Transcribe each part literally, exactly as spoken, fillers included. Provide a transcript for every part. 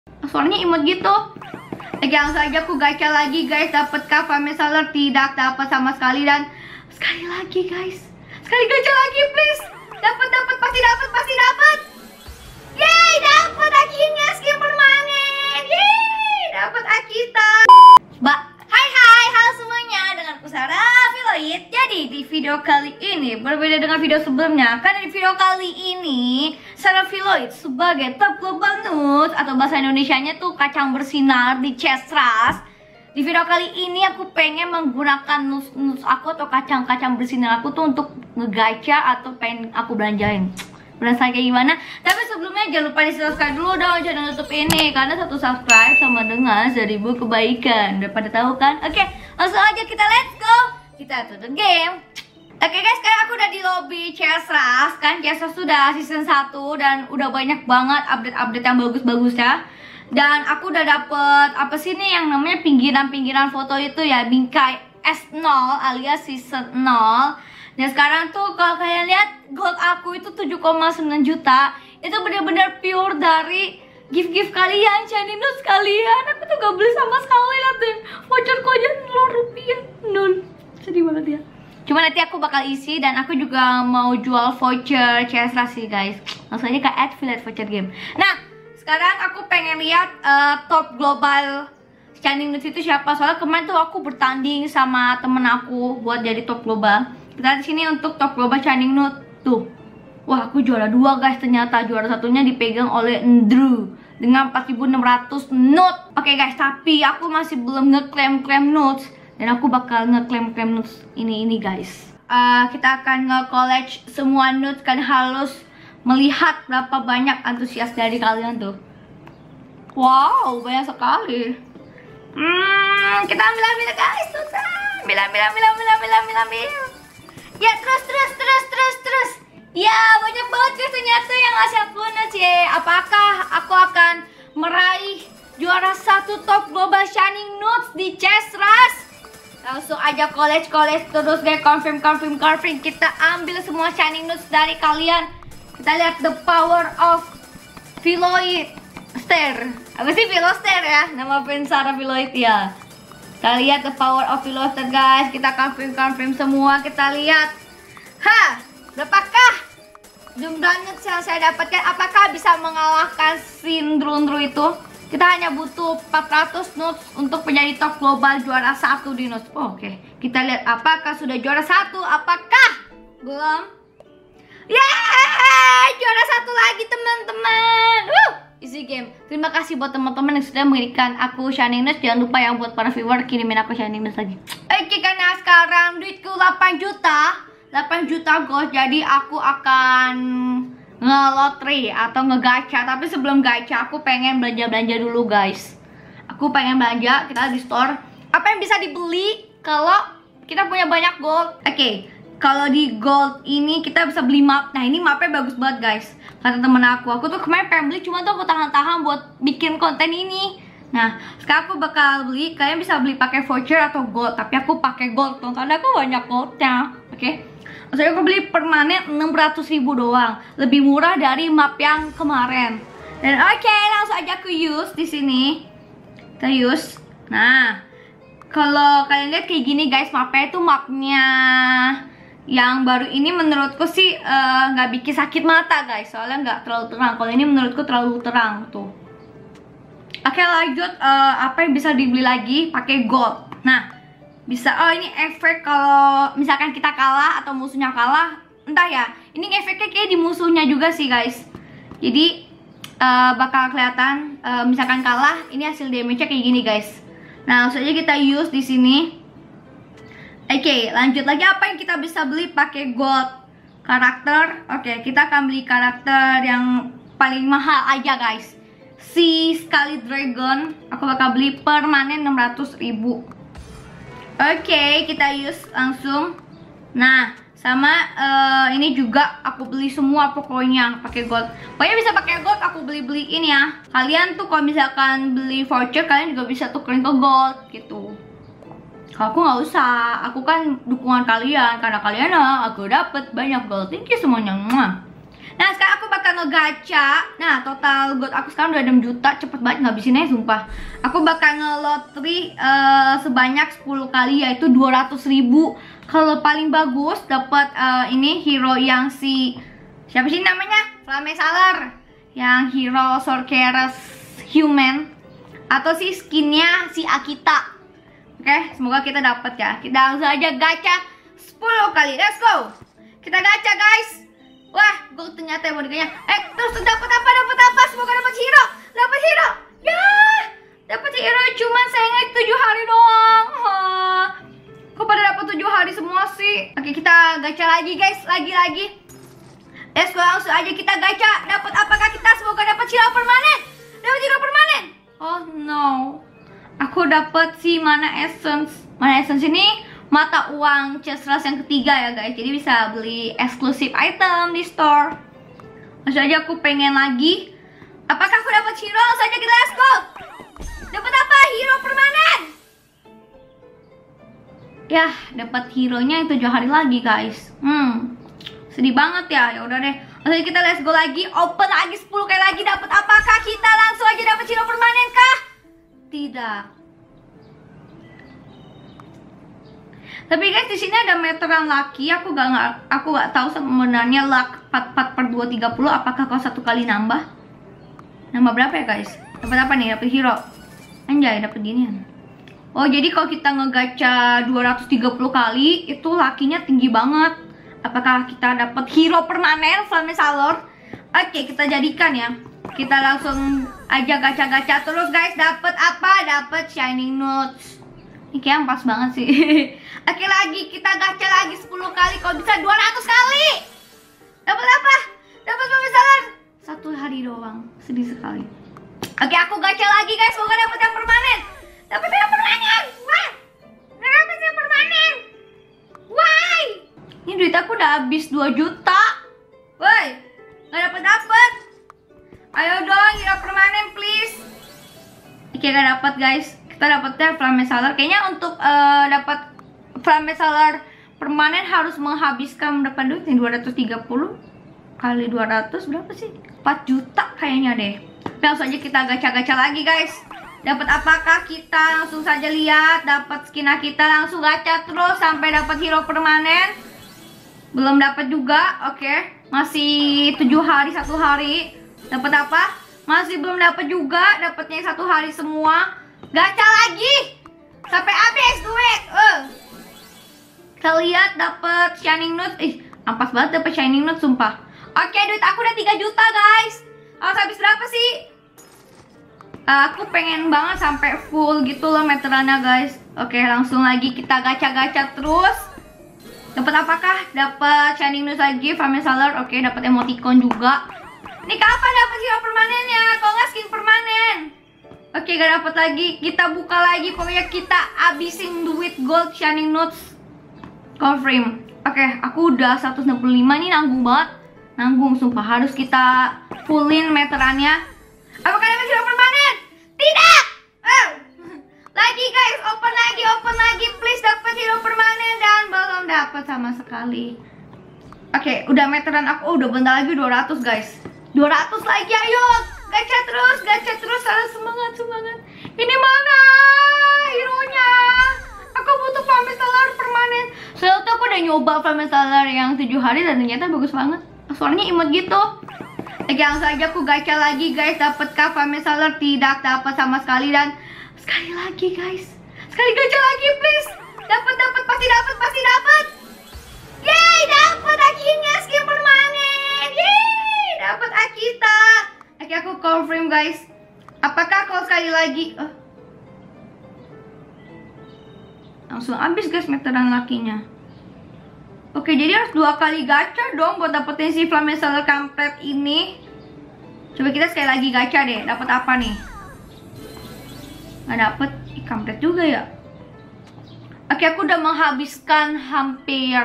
Suaranya imut gitu. Oke, langsung aja aku gacha lagi guys. Dapatkah family seller? Tidak dapat sama sekali. Dan sekali lagi guys, sekali gacha lagi please. Dapat dapat pasti dapat pasti dapat. Yeay, dapat akhirnya skin permanen. Yeay, dapat Akita. Mbak, hai hai, halo semuanya. Dengan aku Sarah Philoid. Jadi di video kali ini berbeda dengan video sebelumnya. Karena di video kali ini Sarah Philoid sebagai top global news atau bahasa Indonesianya tuh kacang bersinar di Chest Rush. Di video kali ini aku pengen menggunakan news-news aku atau kacang-kachang bersinar aku tuh untuk ngegacha atau pengen aku belanjain. Berasa kayak gimana? Tapi sebelumnya jangan lupa di subscribe dulu dong channel YouTube ini, karena satu subscribe sama dengan seribu kebaikan. Udah pada tahu kan? Oke, langsung aja kita let's go. Kita to the game. Oke guys, sekarang aku udah di lobby Chest Rush kan. Chest Rush sudah season satu dan udah banyak banget update-update yang bagus-bagus ya. Dan aku udah dapet apa sih nih yang namanya pinggiran-pinggiran foto itu ya, bingkai S nol alias season nol. Dan sekarang tuh kalau kalian lihat gold aku itu tujuh koma sembilan juta. Itu bener-bener pure dari gift-gift kalian, shining notes kalian. Aku tuh gak beli sama sekali, lihat deh. Voucherku aja nol rupiah, nol. Sedih banget ya. Cuma nanti aku bakal isi dan aku juga mau jual voucher C S R sih guys. Langsung aja ke affiliate voucher game. Nah, sekarang aku pengen lihat uh, top global shining notes itu siapa. Soalnya kemarin tuh aku bertanding sama temen aku buat jadi top global. Kita di sini untuk top global shining note tuh. Wah, aku juara dua guys. Ternyata juara satunya dipegang oleh Andrew dengan empat ribu enam ratus note. Oke guys, tapi aku masih belum ngeklaim-klaim notes. Dan aku bakal ngeklaim-klaim notes ini ini guys. Uh, kita akan nge-collect semua notes. Kan harus melihat berapa banyak antusias dari kalian tuh. Wow, banyak sekali. Hmm, kita ambil ambil guys, susah. Ambil ambil ambil ambil ambil ambil ambil. Ya terus terus terus terus terus. Ya banyak banget guys ternyata yang ngasih aku notes ya. Apakah aku akan meraih juara satu top global shining notes di Chest Rush? Langsung aja college college terus guys, confirm confirm confirm. Kita ambil semua shining notes dari kalian. Kita lihat the power of Philoid Star. Apa sih Philoster ya? Nama fans Sarah Philoid ya. Kita lihat the power of Philoster guys. Kita confirm confirm semua. Kita lihat. Ha, berapakah jumlah notes yang saya dapatkan? Apakah bisa mengalahkan Sindrundru itu? Kita hanya butuh empat ratus notes untuk menjadi top global juara satu di notes. Oh, oke, okay. Kita lihat apakah sudah juara satu. Apakah belum? Yeay, juara satu lagi teman-teman. Woo, easy game. Terima kasih buat teman-teman yang sudah memberikan aku shining notes. Jangan lupa yang buat para viewer kirimin aku shining notes lagi. Oke, karena sekarang duitku delapan juta, delapan juta gold. Jadi aku akan ngelotri atau ngegacha. Tapi sebelum gacha aku pengen belanja-belanja dulu guys. Aku pengen belanja. Kita di store. Apa yang bisa dibeli kalau kita punya banyak gold? Oke, okay. Kalau di gold ini kita bisa beli map. Nah ini mapnya bagus banget guys. Kata temen aku, aku tuh kemarin pengen beli, cuma tuh aku tahan-tahan buat bikin konten ini. Nah sekarang aku bakal beli. Kalian bisa beli pakai voucher atau gold. Tapi aku pakai gold tuh, karena aku banyak goldnya. Oke, okay? Maksudnya aku beli permanen enam ratus ribu doang. Lebih murah dari map yang kemarin. Dan oke, okay, langsung aja aku use di sini. Kita use. Nah kalau kalian lihat kayak gini guys, mapnya itu mapnya yang baru ini menurutku sih nggak uh, bikin sakit mata guys, soalnya nggak terlalu terang. Kalau ini menurutku terlalu terang tuh. Oke, lanjut. Uh, apa yang bisa dibeli lagi pakai gold? Nah bisa, oh ini efek kalau misalkan kita kalah atau musuhnya kalah. Entah ya, ini efeknya kayak di musuhnya juga sih guys. Jadi uh, bakal kelihatan uh, misalkan kalah, ini hasil damage-nya kayak gini guys. Nah langsung aja kita use di sini. Oke, okay, lanjut lagi. Apa yang kita bisa beli pakai gold? Karakter. Oke, okay, kita akan beli karakter yang paling mahal aja guys. Si Scarlet Dragon. Aku bakal beli permanen enam ratus ribu. Oke, okay, kita use langsung. Nah, sama uh, ini juga aku beli semua pokoknya pakai gold. Pokoknya bisa pakai gold aku beli-beliin ya. Kalian tuh kalau misalkan beli voucher, kalian juga bisa tukerin ke gold gitu. Kalau aku nggak usah, aku kan dukungan kalian, karena kalian aku dapet banyak gold. Thank you semuanya. Nah sekarang aku bakal ngegacha. Nah total gold aku sekarang udah enam juta. Cepet banget ngabisinnya sumpah. Aku bakal ngelotri uh, sebanyak sepuluh kali, yaitu dua ratus ribu. Kalau paling bagus dapat uh, ini hero yang si siapa sih namanya? Flame Salar. Yang hero Sorceress Human. Atau si skinnya si Akita. Oke, okay, semoga kita dapat ya. Kita langsung aja gacha sepuluh kali. Let's go. Kita gacha guys. Wah, gold ternyata bonekanya. Eh, terus dapat apa? Dapat apa? Semoga dapat hero. Dapat hero. Ya, dapat hero. Cuman sayangnya tujuh hari doang. Huh. Kok pada dapat tujuh hari semua sih? Oke, kita gacha lagi guys. Lagi-lagi. Let's go, langsung aja kita gacha. Dapat apakah kita? Semoga dapat hero permanen. Dapat hero permanen. Oh no. Aku dapat si mana essence. Mana essence ini mata uang chest rush yang ketiga ya guys. Jadi bisa beli eksklusif item di store. Langsung aja aku pengen lagi. Apakah aku dapat hero? Langsung aja kita let's go. Dapat apa? Hero permanen. Yah, dapat hero-nya yang tujuh hari lagi guys. Hmm. Sedih banget ya. Ya udah deh. Langsung aja kita let's go lagi. Open lagi sepuluh kali lagi. Dapat apakah kita? Langsung aja dapat hero permanen kah? Tidak. Tapi guys di sini ada meteran lucky. Aku gak aku gak tahu sebenarnya luck empat empat per dua tiga puluh apakah kalau satu kali nambah. Nambah berapa ya guys? Dapat apa nih? Dapat hero. Anjay, dapat ginian. Oh, jadi kalau kita ngegacha dua ratus tiga puluh kali itu lakinya tinggi banget. Apakah kita dapat hero permanen Flame Salar? Oke, kita jadikan ya. Kita langsung aja gacha-gacha terus guys. Dapat apa? Dapat Shining Notes. Ini kayaknya pas banget sih. Oke, lagi kita gacha lagi sepuluh kali. Kalau bisa dua ratus kali. Dapat apa? Dapat Flame Salar. Satu hari doang. Sedih sekali. Oke, aku gacha lagi guys. Semoga dapat yang permanen. Dapat yang permanen. Wah. Dapat yang permanen. Why? Ini duit aku udah habis dua juta. Woi. Gak dapat-dapat. Ayo dong, hero permanen please. Oke, gak dapat guys. Kita dapatnya Flame Salar. Kayaknya untuk uh, dapat Flame Salar permanen harus menghabiskan berapa duit nih? dua ratus tiga puluh kali dua ratus berapa sih? empat juta kayaknya deh. Langsung aja kita gacha-gacha lagi guys. Dapat apakah kita? Langsung saja lihat. Dapat skin kita, langsung gacha terus sampai dapat hero permanen. Belum dapat juga. Oke, masih tujuh hari, satu hari. Dapat apa? Masih belum dapat juga. Dapatnya satu hari semua. Gacha lagi sampai habis duit. Uh. Kita lihat dapat Shining Notes. Ih, ampas banget dapat Shining Notes sumpah. Oke, duit aku udah tiga juta guys. Harus habis berapa sih? Uh, aku pengen banget sampai full gitu loh meterannya guys. Oke, langsung lagi kita gacha-gacha terus. Dapat apakah? Dapat Shining Notes lagi, Flame Salar. Oke, dapat emoticon juga. Ini kapan dapat hero permanennya? Kalau nggak skin permanen. Oke, gak dapat lagi. Kita buka lagi. Pokoknya kita abisin duit gold Shining Notes. Confirm. Oke, aku udah seratus enam puluh lima nih, nanggung banget. Nanggung sumpah. Harus kita fullin meterannya. Apakah dapat hero permanen? Tidak. Oh. Lagi guys, open lagi, open lagi. Please dapat hero permanen dan belum dapat sama sekali. Oke, udah meteran aku. Oh, udah bentar lagi dua ratus guys. dua ratus lagi, ayo gacha terus, gacha terus, harus semangat, semangat. Ini mana hero-nya? Aku butuh Flame Salar permanen. Soalnya tuh aku udah nyoba Flame Salar yang tujuh hari dan ternyata bagus banget. Suaranya imut gitu. Oke, langsung aja aku gacha lagi guys. Dapatkah Flame Salar? Tidak dapat sama sekali. Dan sekali lagi guys, sekali gacha lagi please. Dapat, dapat, pasti dapat, pasti dapat. Yeay, dapat akhirnya skin permanen. Yeay, dapat Akita. Oke, aku confirm guys. Apakah kalau sekali lagi uh, langsung habis guys meteran lakinya. Oke, jadi harus dua kali gacha dong buat dapetin si Flame Salar kampret ini. Coba kita sekali lagi gacha deh. Dapat apa nih? Nggak dapet. Ih, kampret juga ya. Oke, aku udah menghabiskan hampir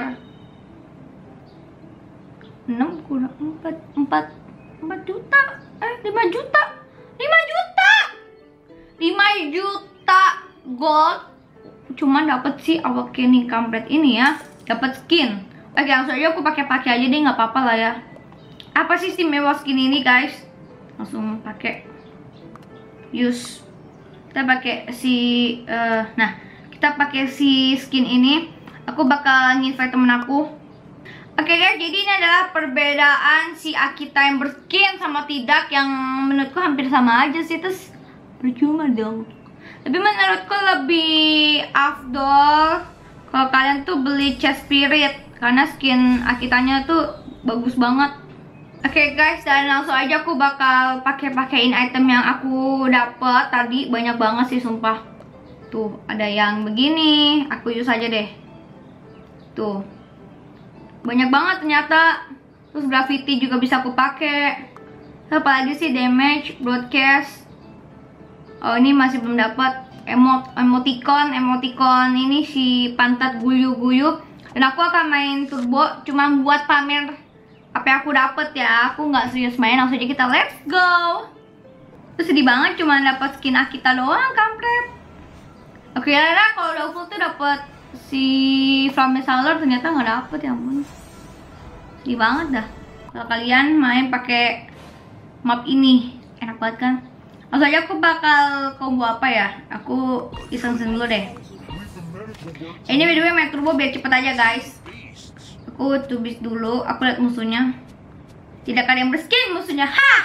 enam kurang empat, empat, empat juta. Eh, lima juta. lima juta. lima juta gold. Cuman dapet si Awakening kampret ini ya. Dapat skin. Oke, langsung aja aku pakai-pakai aja deh, nggak apa-apa lah ya. Apa sih si mewah skin ini guys? Langsung pakai use. Kita pakai si uh, nah kita pakai si skin ini. Aku bakal nginvite temen aku. Oke okay guys, jadi ini adalah perbedaan si Akita yang berskin sama tidak, yang menurutku hampir sama aja sih. Terus percuma dong. Tapi menurutku lebih afdol kalau kalian tuh beli chest spirit, karena skin Akitanya tuh bagus banget. Oke okay guys, dan langsung aja aku bakal pakai-pakein item yang aku dapet tadi. Banyak banget sih sumpah. Tuh, ada yang begini, aku use aja deh. Tuh. Banyak banget ternyata. Terus gravity juga bisa aku pakai. Apalagi sih damage, broadcast. Oh, ini masih belum dapat emot emoticon, emoticon ini si pantat guyu-guyu. Dan aku akan main turbo cuma buat pamer apa yang aku dapet ya. Aku nggak serius main, langsung aja kita let's go. Terus sedih banget cuma dapat skin Akita doang, kampret. Oke lah, kalau udah full tuh dapat si Flame Sailor, ternyata nggak dapet, ya ampun. Sedih banget dah. Kalau kalian main pakai map ini, enak banget kan? Langsung aja aku bakal combo apa ya? Aku iseng-iseng dulu deh. Ini by the way main turbo biar cepet aja guys. Aku tubis dulu, aku lihat musuhnya. Tidak ada yang berskin musuhnya. Hah!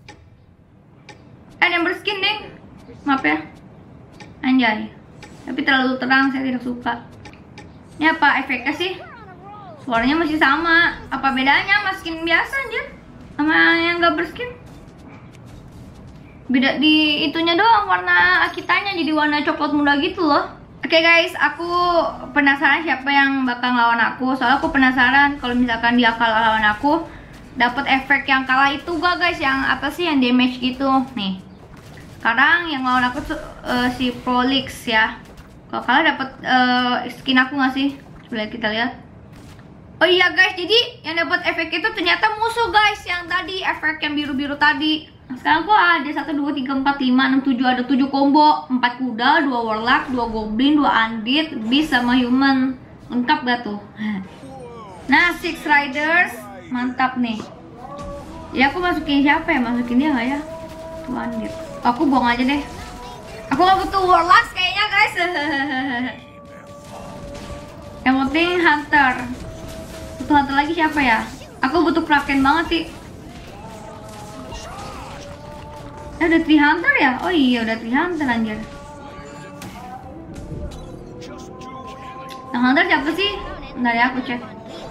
Ada yang berskin deh. Maaf ya. Anjay. Tapi terlalu terang, saya tidak suka. Ini apa efeknya sih? Suaranya masih sama. Apa bedanya sama skin biasa anjir? Sama yang gak berskin? Beda di itunya doang, warna Akitanya jadi warna coklat muda gitu loh. Oke okay guys, aku penasaran siapa yang bakal lawan aku. Soalnya aku penasaran kalau misalkan dia kalah lawan aku, dapat efek yang kalah itu gak guys? Yang apa sih, yang damage gitu. Nih. Sekarang yang lawan aku uh, si Prolix ya. Kalau kalah dapat uh, skin aku nggak sih? Coba kita lihat. Oh iya guys, jadi yang dapat efek itu ternyata musuh guys. Yang tadi efek yang biru-biru tadi. Sekarang aku ada satu, dua, tiga, empat, lima, enam, tujuh. Ada tujuh combo. empat kuda, dua warlock, dua goblin, dua undead, beast sama human. Lengkap gak tuh? Nah, six riders. Mantap nih. Ya aku masukin siapa ya? Masukin dia gak ya? Tuh undead. Aku buang aja deh. Aku gak butuh warlock kayaknya guys. Yang penting hunter. Butuh hunter lagi siapa ya? Aku butuh kraken banget sih. Eh, udah three hunter ya? Oh iya, udah three hunter anjir. Yang hunter siapa sih? Bentar ya, aku cek.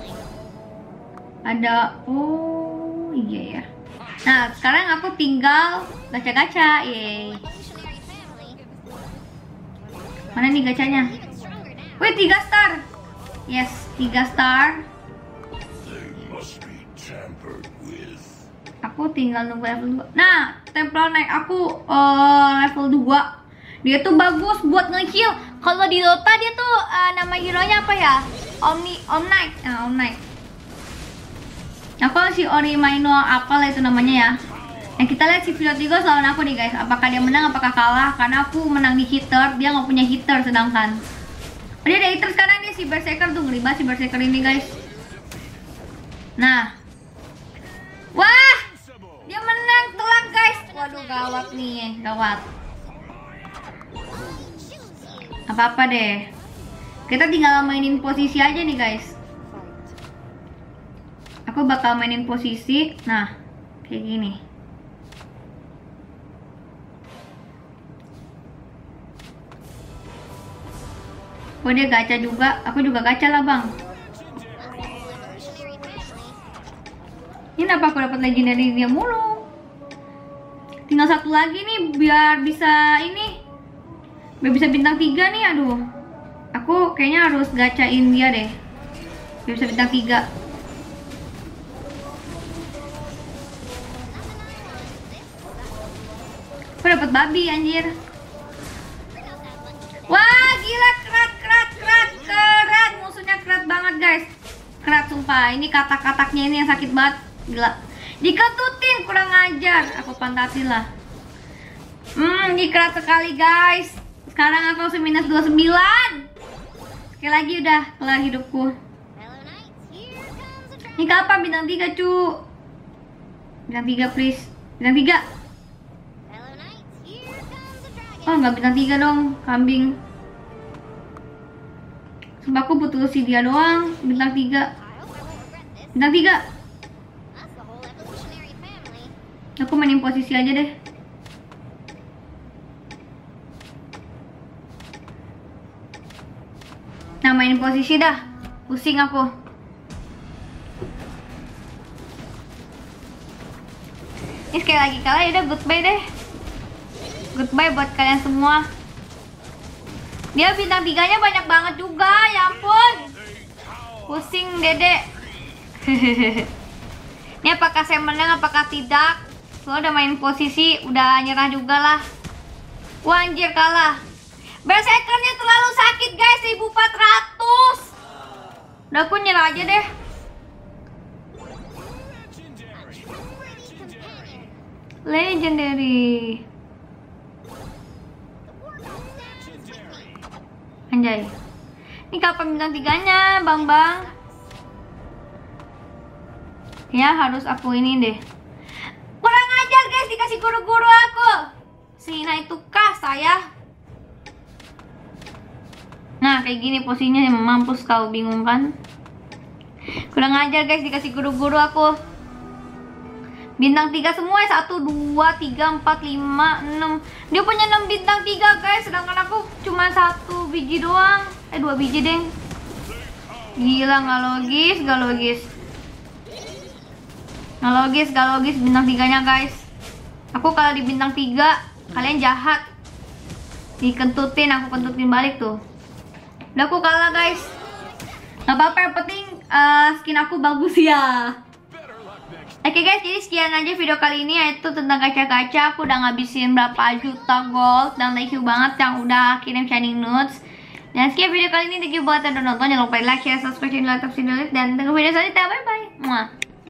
Ada, oh iya ya. Nah, sekarang aku tinggal gacha-gacha. Yeay. Mana nih gacanya? Wih, tiga star. Yes, tiga star. Aku tinggal nunggu level dua. Nah, Templar naik aku uh, level dua. Dia tuh bagus buat nge-heal. Kalau di Dota dia tuh uh, nama hero-nya apa ya? Omni Omnight. Nah, Omnight. Aku si Ori Maino apalah itu namanya ya. Yang kita lihat si Pilot Eagles lawan aku nih guys. Apakah dia menang, apakah kalah? Karena aku menang di hitter, dia nggak punya hitter sedangkan. Oh, dia ada hitter sekarang nih si Berserker tuh, ngeri banget si Berserker ini guys. Nah. Wah! Dia menang telak guys. Waduh, gawat nih, gawat. Apa-apa deh. Kita tinggal mainin posisi aja nih guys. Aku bakal mainin posisi. Nah, kayak gini. Oh, dia gacha juga. Aku juga gacha lah bang. Ini kenapa aku dapat legendary dia mulu? Tinggal satu lagi nih biar bisa ini, biar bisa bintang tiga nih. Aduh, aku kayaknya harus gacain dia deh biar bisa bintang tiga. Aku dapat babi anjir. Wah gila, kerat kerat kerat kerat, musuhnya kerat banget guys. Kerat sumpah, ini katak-kataknya ini yang sakit banget. Gila, diketutin, kurang ajar. Aku pantatin lah. Hmm, ini keras sekali guys. Sekarang aku langsung minus dua puluh sembilan. Sekali lagi udah kelar hidupku. Ini kapan bintang tiga cu? Bintang tiga please. Bintang tiga. Oh nggak bintang tiga dong, kambing. Sumpah aku butuh si dia doang. Bintang tiga. Bintang tiga. Aku mainin posisi aja deh. Nah mainin posisi dah. Pusing aku. Ini sekali lagi kalah ya udah, goodbye deh. Goodbye buat kalian semua. Dia bintang tiganya banyak banget juga, ya ampun. Pusing dede. Ini apakah saya menang apakah tidak? Lo udah main posisi, udah nyerah juga lah. Wah anjir kalah. Berserkernya terlalu sakit guys, seribu empat ratus. Udah aku nyerah aja deh. Legendary. Anjay. Ini kapan bintang tiganya, Bang Bang? Ya harus aku ini deh. Kurang ajar guys, dikasih guru-guru aku. Sina itu kah saya? Nah kayak gini posisinya, mampus kau, bingung kan? Kurang ajar guys, dikasih guru-guru aku. Bintang tiga semua ya, satu, dua, tiga, empat, lima, enam. Dia punya enam bintang tiga guys, sedangkan aku cuma satu biji doang. Eh dua biji deng. Gila nggak logis, nggak logis. Nggak logis, nggak logis bintang tiganya guys. Aku kalau di bintang tiga, kalian jahat. Dikentutin, aku kentutin balik tuh. Udah aku kalah guys. Gak apa-apa, yang penting uh, skin aku bagus ya. Oke okay guys, jadi sekian aja video kali ini, yaitu tentang gacha-gacha. Aku udah ngabisin berapa juta gold. Dan thank you banget yang udah kirim shining notes. Dan sekian video kali ini, thank you banget yang udah nonton. Jangan lupa like, share, subscribe, dan like, dan tunggu video selanjutnya. Bye bye. Muah.